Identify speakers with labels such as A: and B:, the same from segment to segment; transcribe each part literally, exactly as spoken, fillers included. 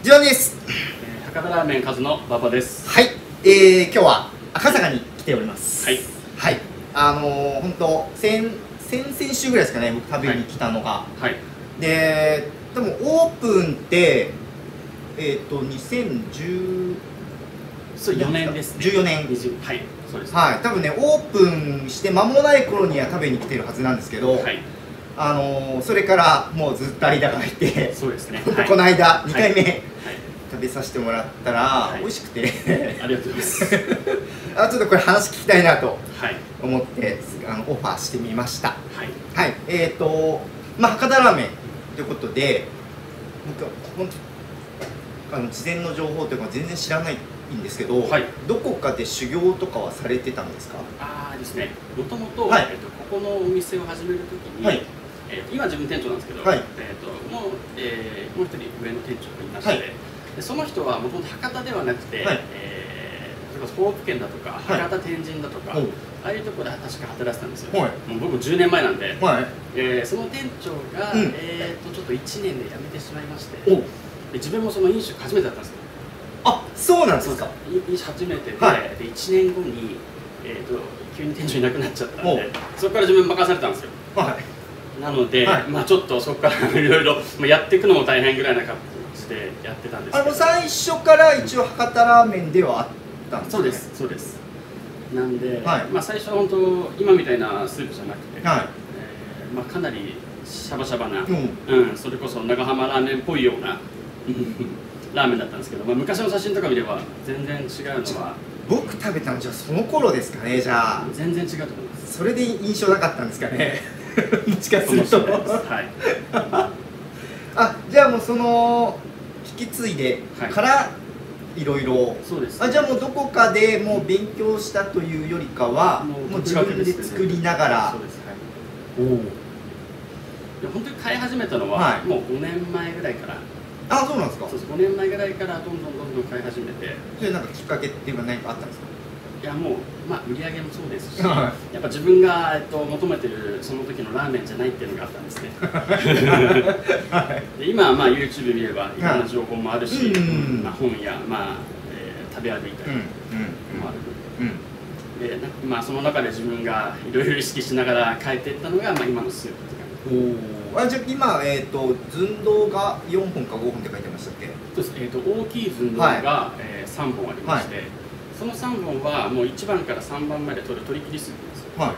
A: ジョンです。
B: えー、博多ラーメンカズの馬場です。
A: はい、えー、今日は赤坂に来ております。
B: はい。
A: はい。あのー、本当先先々週ぐらいですかね、僕食べに来たのが。
B: はい。
A: で、多分オープンってえっ、ー、とにせんじゅう
B: そうよねんですね。
A: じゅうよねん。
B: はい。そうです。
A: はい。多分ね、オープンして間もない頃には食べに来てるはずなんですけど。はい。あのー、それからもうずっと間が空いて、そうですね。この間にかいめ、はい、食べさせてもらったら、はい、美味しくて
B: ありがとうございます
A: あ、ちょっとこれ話聞きたいなと思って、はい、あのオファーしてみました。はい、はい、えっ、ー、とまあ博多ラーメンということで、僕は本当あの事前の情報というか全然知らないんですけど、はい、どこかで修行とかはされてたんですか？ああですね、
B: もともとここのお店を始めるときに、はい、えー、今自分店長なんですけど、はい、えー、ともう、えー、もう一人上の店長がいまして、はい、でその人はもともと博多ではなくて、はい、えー、それこそ北府県だとか、はい、博多天神だとか、はい、ああいうところで確か働いてたんですよ、はい、もう僕もじゅうねんまえなんで、はい、えー、その店長が、うん、えー、とちょっといちねんで辞めてしまいまして、で自分もその飲酒初めてだったんですよ。
A: あ、そうなんですか。
B: 飲酒初めてで、はい、でいちねんごに、えー、と急に店長いなくなっちゃったんで、そこから自分任されたんですよ。はい、なので、はい、まあちょっとそこからいろいろやっていくのも大変ぐらいな感じでやってたんですけど、
A: あの最初から一応博多ラーメンではあったんですか？
B: そうです、そうです。なんで、はい、まあ最初は本当今みたいなスープじゃなくて、はい、えー、まあかなりシャバシャバな、うん、うん、それこそ長浜ラーメンっぽいようなラーメンだったんですけど、まあ、昔の写真とか見れば全然違うのは。僕
A: 食べたのじゃあその頃ですかね。じゃあ
B: 全然違うと思います。
A: それで印象なかったんですかねもしかするとはいあ、じゃあもうその引き継いでからいろいろ、そうです、ね、あ、じゃあもうどこかでもう勉強したというよりかはもう自分で作りながら。そうです、はい、おお、
B: 本当に買い始めたのは、はい、もうごねんまえぐらいから。
A: あ、そうなんですか。
B: そうです、ごねんまえぐらいからどんどんどんどん買い始めて。
A: それなんかきっかけっていうのは何かあったんですか？
B: いや、もう、まあ、売り上げもそうですし、はい、やっぱ自分が、えっと、求めてるその時のラーメンじゃないっていうのがあったんですねはい、で今は、まあ、YouTube 見ればいろんな情報もあるし、まあ、本や、まあえー、食べ歩いたりもある、でなんか、まあ、その中で自分がいろいろ意識しながら変えていったのが、まあ、今のスープって感じ。
A: あ、じゃあ今、えーと、寸胴がよんほんかごほんって書いてましたっけ？
B: そうです、えーと、大きい寸胴が、はい、えー、さんぼんありまして、はい、そのさんぼんはもういちばんからさんばんまで取る取り切りスープですよ、はい、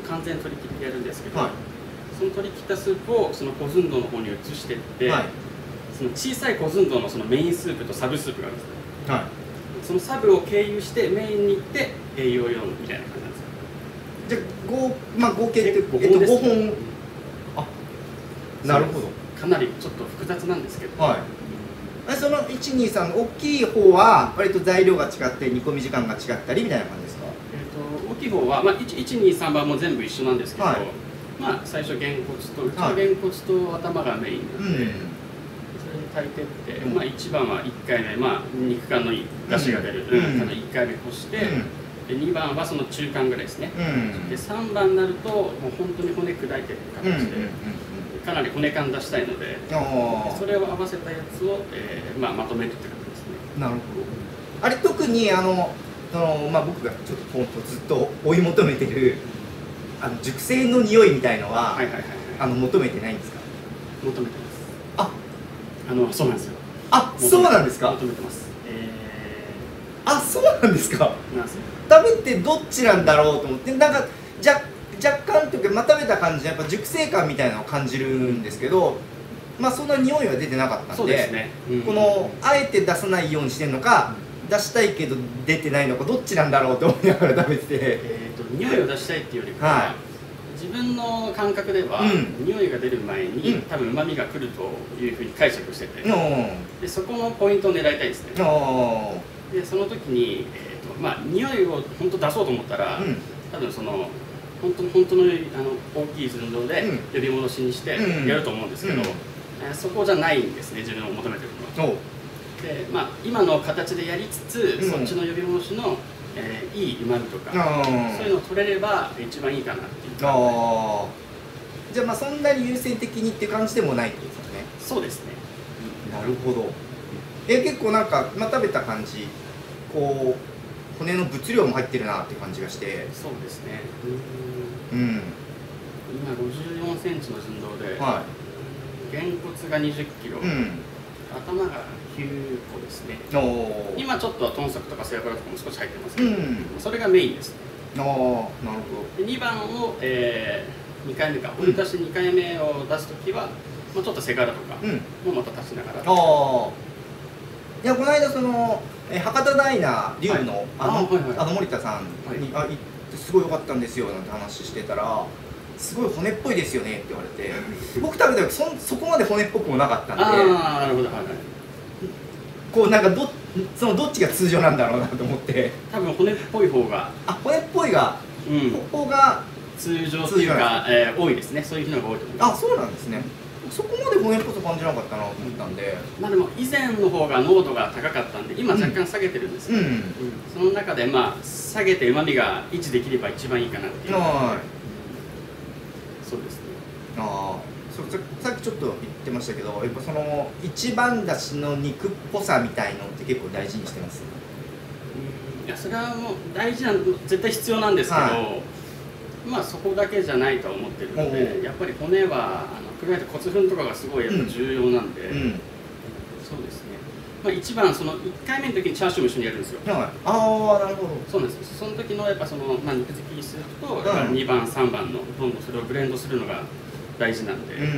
B: 完全取り切りでやるんですけど、はい、その取り切ったスープをその小寸胴の方に移していって、はい、その小さい小寸胴のそのメインスープとサブスープがあるんですね、はい、そのサブを経由してメインに行って栄養用みたいな感じなんですよ。
A: じゃあ、まあ、合計ってごほんです、ね、えっと、ごほん、あ、なるほど。
B: かなりちょっと複雑なんですけど、はい、
A: そのいち、に、さんの大きい方は割と材料が違って煮込み時間が違ったりみたいな感じですか？
B: えーと大きい方は、まあ、いち、に、さんばんも全部一緒なんですけど、はい、まあ最初げんこつとうちのげんこつと頭がメインなので、はい、それに炊いてって、うん、まあ、いちばんはいっかいめ、まあ、肉感のいい出汁が出る、うん、いっかいめこして、うん、でにばんはその中間ぐらいですね、うん、でさんばんになるともう本当に骨砕いてる形で、うん、かなり骨感出したいので、それを合わせたやつを、えーまあ、まとめるって感じですね。
A: なるほど。あれ特にあのその、まあ、僕がちょっとずっと追い求めてるあの熟成の匂いみたいのは求めてないんですか？
B: 求めてます。あ、あのそうなんですよ。
A: あ、そうなんですか。
B: 求めてます。え
A: ー、あ、そうなんですか。なんですよ。食べてどっちなんだろうと思って、なんかじゃ若干というか、まあ、食べた感じでやっぱ熟成感みたいなのを感じるんですけど、まあそんな匂いは出てなかったんで、ね、うん、このあえて出さないようにしてるのか、出したいけど出てないのか、どっちなんだろうと思いながら食べてて、
B: えーと匂いを出したいっていうよりかは、はい、自分の感覚では、うん、匂いが出る前に、うん、多分旨味が来るというふうに解釈してて、うん、でそこのポイントを狙いたいですね。でその時に、えーとまあ、匂いを本当出そうと思ったら、うん、多分その本当の本当のあの大きい寸胴で呼び戻しにしてやると思うんですけど、うん、えー、そこじゃないんですね、自分を求めてるのは。で、まあ、今の形でやりつつ、うん、そっちの呼び戻しの、えー、いいうまみとか、そういうのを取れれば一番いいかなっていう。あ、
A: じゃあまあそんなに優先的にっていう感じでもないってことですよね。
B: そうですね。
A: なるほど。 え結構なんか、まあ、食べた感じこう骨の物量も入ってるなって感じがして。
B: そうですね。
A: うん、
B: 今ごじゅうよんセンチの寸胴で、はい、げんこつがにじゅっキロ、うん、頭がきゅうこですね。今ちょっと豚足とか背脂とかも少し入ってますけど、うん、それがメインですね。
A: ああ、なるほど。
B: でにばんを、えー、にかいめか追い足しにかいめを出すときは、まあ、ちょっと背脂とかもまた足しながら、うん、ああ、
A: いやこの間そのえ博多ダイナー龍の、はい、あの、はいはい、あの森田さんに、はい、あ行ってすごい良かったんですよなんて話してたら、すごい骨っぽいですよねって言われて僕食べた時 そ, そこまで骨っぽくもなかったんで、
B: ああなるほど、はいはい、
A: こうなんか ど, そのどっちが通常なんだろうなと思って、
B: 多分骨っぽい方が
A: あ骨っぽいが、うん、ここが
B: 通常っていうか、えー、多いですね。そういうのが多いと思います。
A: あそうなんですね。そこまで骨っぽさ感じなかったなと思ったんで、
B: まあでも以前の方が濃度が高かったんで今若干下げてるんですけど、うんうん、その中でまあ下げてうまみが維持できれば一番いいかなっていう。はい、そうですね。あ
A: あ、さ, さっきちょっと言ってましたけど、やっぱその一番だしの肉っぽさみたいのって結構大事にしてます？
B: うん、いやそれはもう大事な絶対必要なんですけど、はい、まあそこだけじゃないと思ってるので、やっぱり骨はあの加えて骨粉とかがすごいやっぱ重要なんで、うんうん、そうですね。まあ一番そのいっかいめの時にチャーシューも一緒にやるんですよ。はい、あ
A: あなるほど。
B: そうなんです。その時のやっぱそのまあ肉付きスープと、うん、にばんさんばんのどんどんそれをブレンドするのが大事なんで。うん。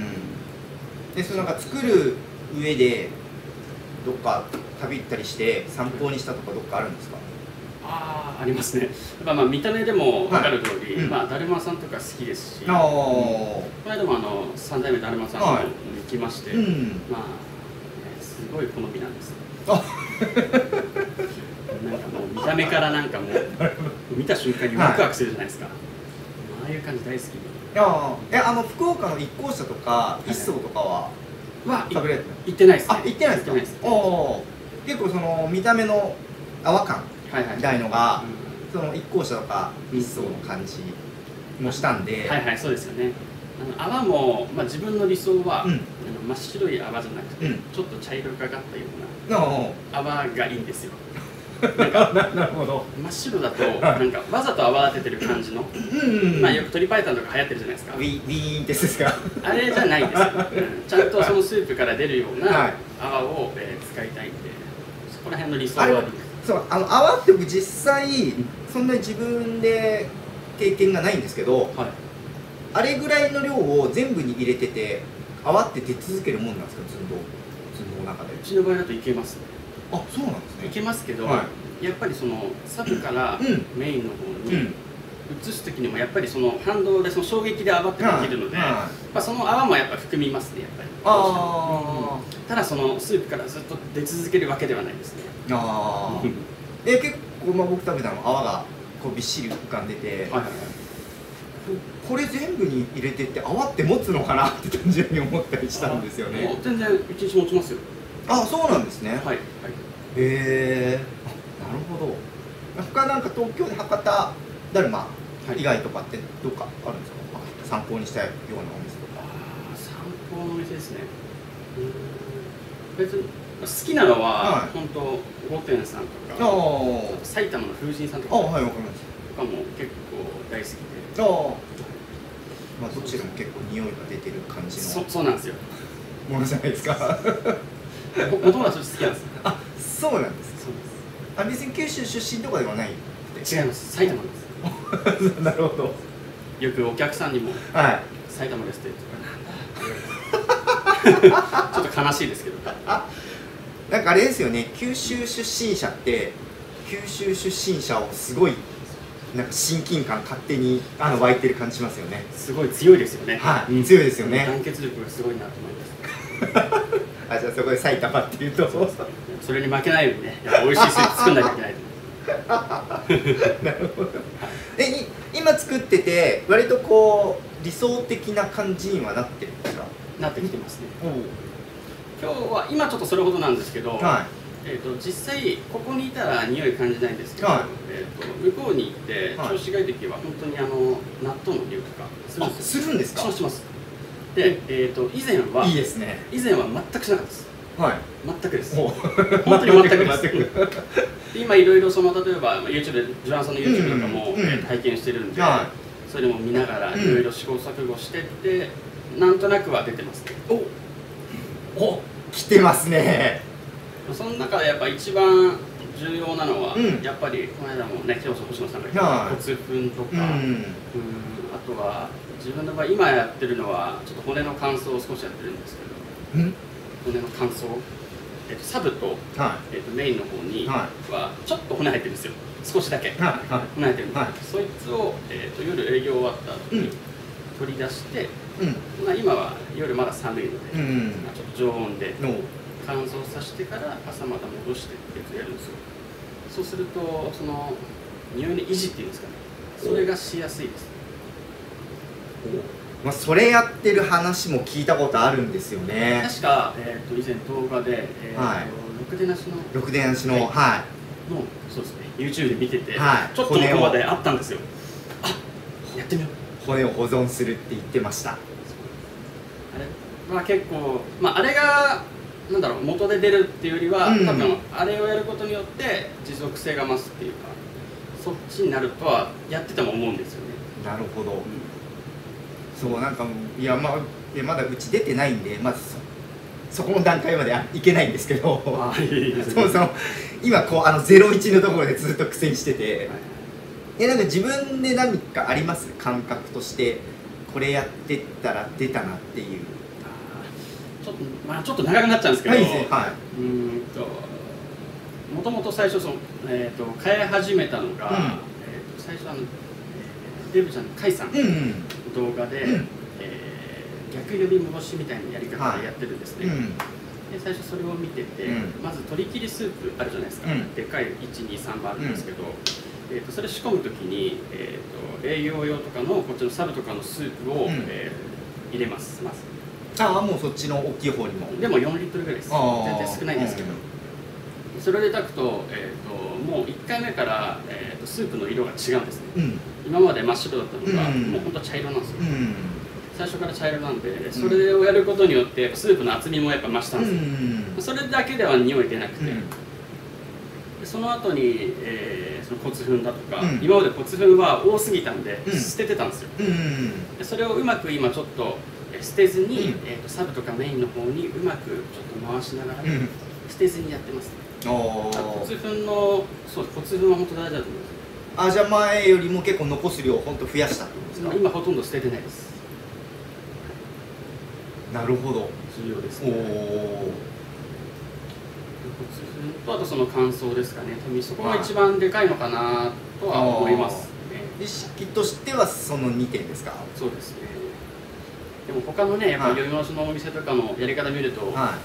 A: でそのなんか作る上でどっか旅行ったりして参考にしたとかどっかあるんですか？
B: ああ、ありますね。やっぱまあ見た目でも分かる通り、はい、うん、まあだるまさんとか好きですし、うん、この間もあのさんだいめだるまさんに行きまして、はい、うん、まあ、ね、すごい好みなんです。あなんかもう見た目からなんかもう見た瞬間にワクワクするじゃないですか。はい、ああいう感じ大好きで。
A: いやえあの福岡の一向社とか一層とかは
B: は食べれる？行ってないですね。
A: あ、行ってないですか？おお、結構その見た目の泡感みたいのが、その一向社とか一層の感じもしたんで、
B: はいはい、そうですよね。あの泡も、まあ、自分の理想は、うん、あの真っ白い泡じゃなくて、うん、ちょっと茶色がかったような泡がいいんですよ。なんかなるほど。真っ白だとなんかわざと泡立ててる感じの、まあよく鶏白湯とか流行ってるじゃないですか。
A: ウィーーンってですか？
B: あれじゃないですよ。ちゃんとそのスープから出るような泡を、えー、使いたいんで、そこら辺の理想はあります。
A: そう、あの泡って僕実際そんなに自分で経験がないんですけど、はい、あれぐらいの量を全部に入れてて泡って出続けるもんなんですか？寸胴寸胴の中で。
B: うちの場合だといけますね。
A: あ、そうなんですね。
B: いけますけど、はい、やっぱりそのサブからメインの方に移す時にもやっぱりその反動でその衝撃で泡ってできるので、まあその泡もやっぱ含みますね、やっぱり。あ、うん、ただそのスープからずっと出続けるわけではないですね。
A: ああ、え結構、まあ、僕食べたの泡がこうびっしり浮かんでて、はいはいはい、これ全部に入れてって泡って持つのかなって単純に思ったりしたんですよね。
B: 全然いちにち持ちますよ。
A: あ、そうなんですね。はい、はい、へえ、なるほど。他なんか東京で博多だるま以外とかってどっかあるんですか？参考にしたようなお店とか。
B: あ、参考のお店ですね。別に好きなのは、はい、本当御殿さんとか埼玉の風神さんとか、はい、わかります。とかも結構大好きで。ああ、
A: まあどちらも結構匂いが出てる感じの。
B: そそうなんですよ。
A: ものじゃないですか。
B: お友達好きなんです。
A: あ、そうなんです。そうです。あ、別に九州出身とかではない。
B: 違います。埼玉です。
A: なるほど。
B: よくお客さんにも、はい、埼玉ですって言ってちょっと悲しいですけど。
A: なんかあれですよね。九州出身者って九州出身者をすごいなんか親近感勝手にあの湧いてる感じしますよね。
B: すごい強いですよね。
A: はい、強いですよね。
B: 団結力がすごいなと思います。
A: あ、じゃあそこで埼玉っていうと
B: それに負けないようにね、美味しいスープ作んなきゃいけない。
A: なるほど。え、今作ってて割とこう理想的な感じにはなってるんですか？
B: なってきてますね。今日は今ちょっとそれほどなんですけど、はい、えと実際ここにいたら匂い感じないんですけど、はい、えと向こうに行って調子がいい時は本当にあの納豆の匂いとかするんですよ。
A: するんですか？
B: しますします。で、えー、と以前はい
A: いですね。
B: 以前は全くしなかったです。 はい、全くです。本当に全くです。今いろいろその例えば YouTube でジョアンさんの YouTube とかも、うんうん、えー、拝見してるんで、はい、それも見ながらいろいろ試行錯誤してって、うん、なんとなくは出てますね。
A: おお、来てますね。
B: その中でやっぱ一番重要なのは、うん、やっぱりこの間もね、今日星野さんが言った骨粉とか、うん、うんあとは自分の場合今やってるのはちょっと骨の乾燥を少しやってるんですけど、うん、骨の乾燥、えっと、サブと、はい、えっと、メインの方にはちょっと骨入ってるんですよ、少しだけ、はいはい、骨入ってるんです、はい、そいつを、えっと、夜営業終わった後に取り出して、うんまあ、今は夜まだ寒いので、うん、ちょっと常温で乾燥させてから朝また戻してってやるんですよ。そうするとその匂いの維持っていうんですかね、それがしやすいです。
A: まあ、それやってる話も聞いたことあるんですよね。
B: 確か、えー、と以前動画で、えーはい、ろくでなしの
A: ろくでなしの、はい、
B: のそうですね YouTube で見てて、はい、ちょっとのとこまであったんですよ。あ、やってみよ
A: う。骨を保存するって言ってました。あ
B: れは結構、まあ、あれがなんだろう元で出るっていうよりは、うん、多分あれをやることによって持続性が増すっていうか、そっちになるとはやってても思うんですよね。
A: なるほど、うん、そうなんかいや、まあ、いやまだうち出てないんでまず そ, そこの段階までいけないんですけど、そうそう今こうあのゼロイチのところでずっと苦戦してて、はい、えなんか自分で何かあります感覚としてこれやってったら出たなっていう。
B: ちょっとまあちょっと長くなっちゃうんですけど、はいはい、うんともともと最初その、えー、と変え始めたのが、うん、えー、と最初あのデブちゃんの甲斐さんの動画で、うんうんえー、逆指戻しみたいなやり方でやってるんですね、はいうん、で最初それを見てて、うん、まず鶏切りスープあるじゃないですか、うん、でかいいちにさんばんあるんですけど、うんえー、とそれ仕込むときに、えー、と栄養用とかのこっちのサブとかのスープを、うんえー、入れますまず。
A: ああもうそっちの大きい方にも
B: でもよんリットルぐらいです。全然少ないんですけど、うん、それで炊くと、えー、ともういっかいめから、えー、とスープの色が違うんですね、うん、今まで真っ白だったのが、うん、もうほんと茶色なんですよ、うん、最初から茶色なんでそれをやることによってスープの厚みもやっぱ増したんですよ、うん、それだけでは匂い出なくて、うん、でその後に、えー、その骨粉だとか、うん、今まで骨粉は多すぎたんで、うん、捨ててたんですよ、うん、でそれをうまく今ちょっと捨てずに、うんえー、とサブとかメインの方にうまくちょっと回しながら、うん、捨てずにやってます、ね、骨粉のそう骨粉は本当大事だと思います。
A: あじゃあ前よりも結構残す量を本当増やしたってことですか。
B: 今ほとんど捨ててないです。
A: なるほど
B: 重要ですね。お骨粉とあとその乾燥ですかね。多分そこが一番でかいのかなとは思います、ね、
A: 意識としてはそのにてんですか。
B: そうですね。でも他のね、やっぱり夜ののお店とかのやり方見ると、はい、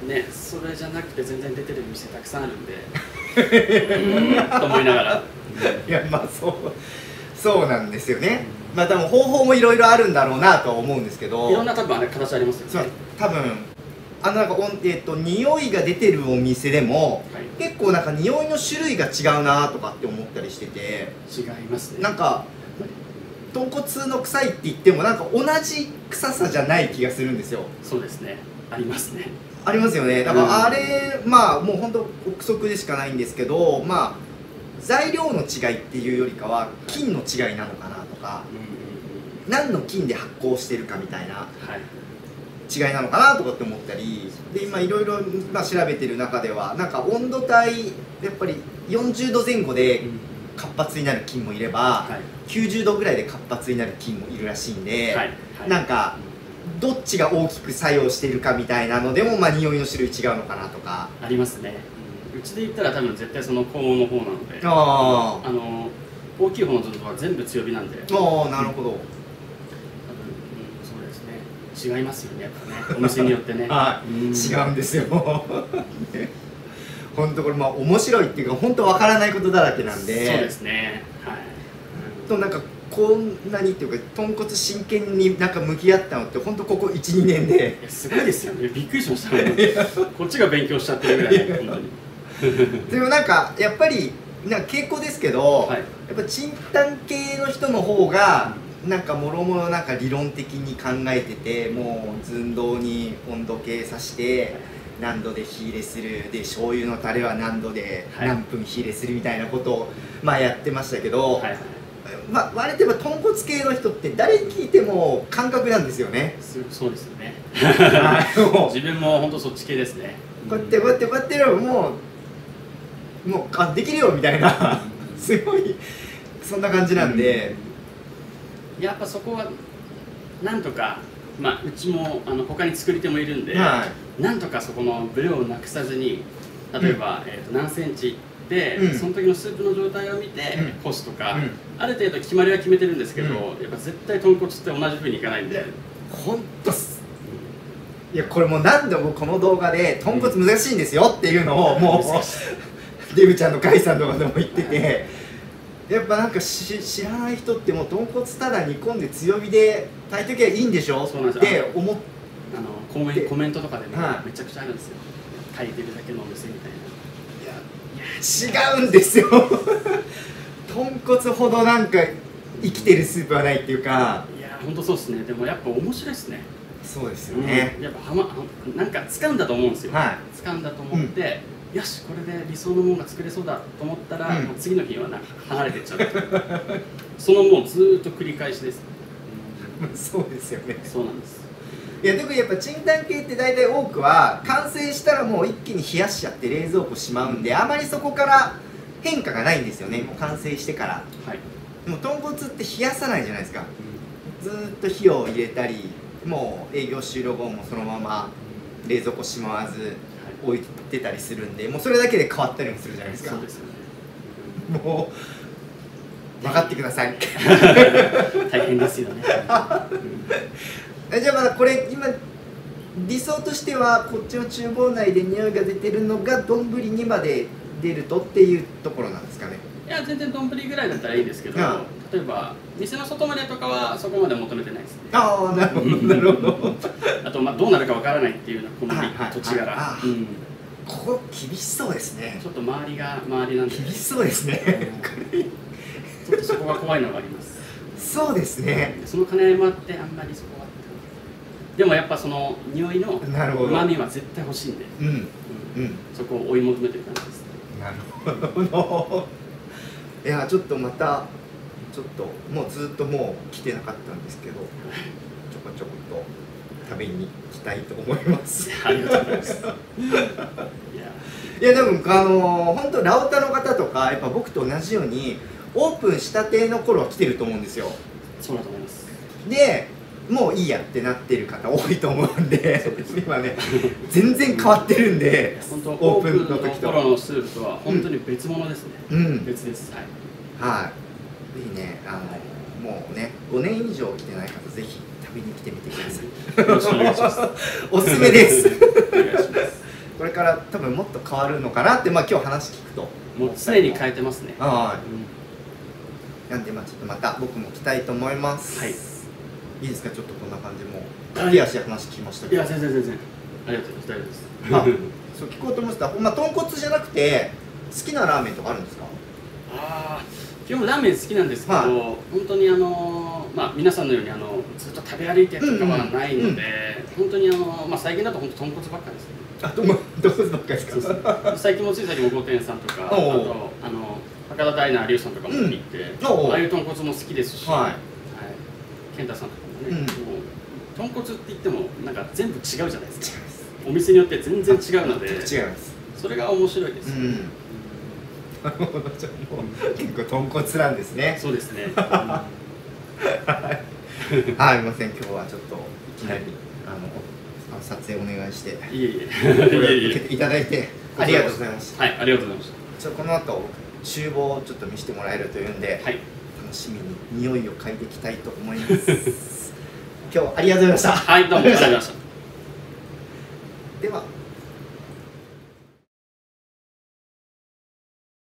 B: ね、それじゃなくて全然出てる店たくさんあるんでと思いながら
A: いやまあそうそうなんですよね、うん、まあ多分方法もいろいろあるんだろうなとは思うんですけど、
B: いろんな多分あれ形ありますよね。
A: 多分あのなんか、えー、と匂いが出てるお店でも、はい、結構なんか匂いの種類が違うなとかって思ったりしてて、
B: 違いますね。
A: なんか豚骨の臭いって言ってもなんか同じ臭さじゃない気がするんですよ。
B: そうですね、ありますね。
A: ありますよね。だからあれ、うん、まあもう本当憶測でしかないんですけど、まあ材料の違いっていうよりかは菌の違いなのかなとか、うん、何の菌で発酵してるかみたいな違いなのかなとかって思ったり、で今いろいろ調べてる中ではなんか温度帯やっぱりよんじゅうどぜん後で活発になる菌もいれば、はい、きゅうじゅうどぐらいで活発になる菌もいるらしいんで、はいはい、なんかどっちが大きく作用しているかみたいなのでも、まあ、匂いの種類違うのかなとか
B: ありますね。うちで言ったら多分絶対その高温の方なので、ああの大きい方のゾゾは全部強火なんで。
A: ああなるほど、うん、
B: そうですね、違いますよねやっぱね、お店によってね
A: はい、うん、違うんですよ本当これまあ面白いっていうか本当わからないことだらけなんで。
B: そうですね、はい、
A: うん、となんかこんなにっていうか豚骨真剣になんか向き合ったのって本当ここいちにねんで。
B: すごいですよね、びっくりしましたこっちが勉強しちゃってるぐらい本当に
A: でもなんかやっぱりなんか傾向ですけど、はい、やっぱチンタン系の人の方がなんかもろもろなんか理論的に考えてて、もう寸胴に温度計さして何度で火入れするで醤油のタレは何度で何分火入れするみたいなことを、まあ、やってましたけど、はいはい、まあ、割と豚骨系の人って誰に聞いても感覚なんですよね。
B: そうですよね自分も本当そっち系ですね。
A: こうやってこうやってこうやってやればもうもうあできるよみたいなすごいそんな感じなんで、
B: うん、やっぱそこはなんとか、まあ、うちもあの他に作り手もいるんで、はい、なんとかそこのブレをなくさずに例えば、うん、えー、と何センチで、うん、その時のスープの状態を見て、うん、干すとか、うん、ある程度決まりは決めてるんですけど、うん、やっぱ絶対豚骨って同じ風にいかないんで。
A: ほんとす、いやこれもう何度もこの動画で豚骨難しいんですよっていうのをもうデブちゃんの甲斐さんとかでも言ってて、やっぱなんかし知らない人ってもう豚骨ただ煮込んで強火で炊いときゃいいんでしょって思って
B: あのコメコメントとかでもめちゃくちゃあるんですよ、炊いてるだけのお店みたいな。
A: 違うんですよ豚骨ほどなんか生きてるスープはないっていうか。
B: いや本当そうですね。でもやっぱ面白いですね。
A: そうですよね、
B: うん、やっぱはまなんか掴んだと思うんですよ、はい、掴んだと思って、うん、よしこれで理想のものが作れそうだと思ったら、うん、もう次の日はなんか離れてっちゃうそのもうずーっと繰り返しです、
A: うん、そうですよね。
B: そうなんです。
A: いや特にやっぱチンタン系って大体多くは完成したらもう一気に冷やしちゃって冷蔵庫しまうんで、あまりそこから変化がないんですよね。もう完成してから、はい、でも豚骨って冷やさないじゃないですか、うん、ずーっと火を入れたりもう営業終了後もそのまま冷蔵庫しまわず置いてたりするんで、もうそれだけで変わったりもするじゃないですか。
B: そうですよ
A: ね。もう分かってください
B: 大変ですよね
A: うん、じゃあまだこれ今理想としてはこっちの厨房内で匂いが出てるのが丼にまで出るとっていうところなんですかね。
B: いや全然丼ぐらいだったらいいですけど、ああ例えば店の外までとかはそこまで求めてないですね。
A: ああなるほどなるほど
B: あとまあどうなるかわからないっていうのはこの土地柄、
A: ここ厳しそうですね。
B: ちょっと周りが周りなんで
A: 厳しそうですね
B: ちょっとそこが怖いのがあります。
A: そうですね。
B: その兼ね合いもあってあんまりそこはでもやっぱその匂いのうまみは絶対欲しいんで、うんうん、そこを追い求めてる感じですね。
A: なるほどいやちょっとまたちょっともうずっともう来てなかったんですけどちょこちょこと食べに来たいと思います
B: ありがとうございます
A: いやでもあのー、本当ラオタの方とかやっぱ僕と同じようにオープンしたての頃は来てると思うんですよ。
B: そうだと思います。
A: でもういいやってなってる方多いと思うんで今ね全然変わってるんで
B: 本当オープンの時と頃のスープとは本当に別物ですね、うん、別です。はい、はい、
A: ぜひねあのもうねごねん以上来てない方ぜひ食べに来てみてくださいよろしくお願いしますおすすめですお願いしますこれから多分もっと変わるのかなってまあ今日話聞くと
B: もう常に変えてますね。
A: はい、うん、なんでまあちょっとまた僕も来たいと思います。はい、いいですか、ちょっとこんな感じもクリアして話聞きましたけど。
B: いや全然全然ありがとうございます。大
A: 丈夫ですあそう聞こうと思ってた、まあ、豚骨じゃなくて好きなラーメンとかあるんですか？
B: ああ基本ラーメン好きなんですけど、はい、本当にあのまあ皆さんのようにあのずっと食べ歩いてとかはないので、本当にあのまあ最近だと本当豚骨ばっかりですね。
A: あ豚骨ばっかりですか？
B: 最近もつい最近も御殿さんとかあとあの博多ダイナーリュウさんとかも見に行って、うん、ああいう豚骨も好きですし、はいはい、健太さんとかもね、うん、もう豚骨って言ってもなんか全部違うじゃないですか。お店によって全然違うので、
A: 違います。そ
B: れが面白いです。うん、
A: なるほど、じゃあもう結構豚骨なんですね。
B: そうですね。
A: はい、すみません、今日はちょっといきなりあの撮影お願いして、
B: いえいえ、
A: 受けていただいてありがとうございました。
B: はい、ありがとうございました。
A: じゃあこの後厨房をちょっと見せてもらえるというんで、はい、楽しみに匂いを嗅いでいきたいと思います。今日はありがとうございました。
B: はい、どうもありがとうございました。
A: では。